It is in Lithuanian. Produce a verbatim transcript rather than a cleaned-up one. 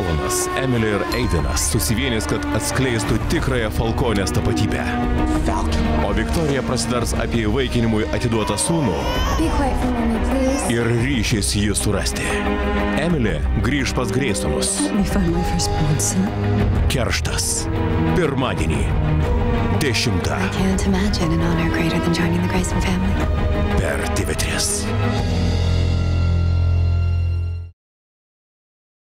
Nolanas, Emily ir Aidenas susivienys, kad atskleistų tikrąją Falkonės tapatybę. O Viktorija prasidars apie įvaikinimui atiduotą sūnų ir ryšys jį surasti. Emily grįž pas Greystonus. Kerštas. Pirmadienį. Dešimtą. Per T V trys.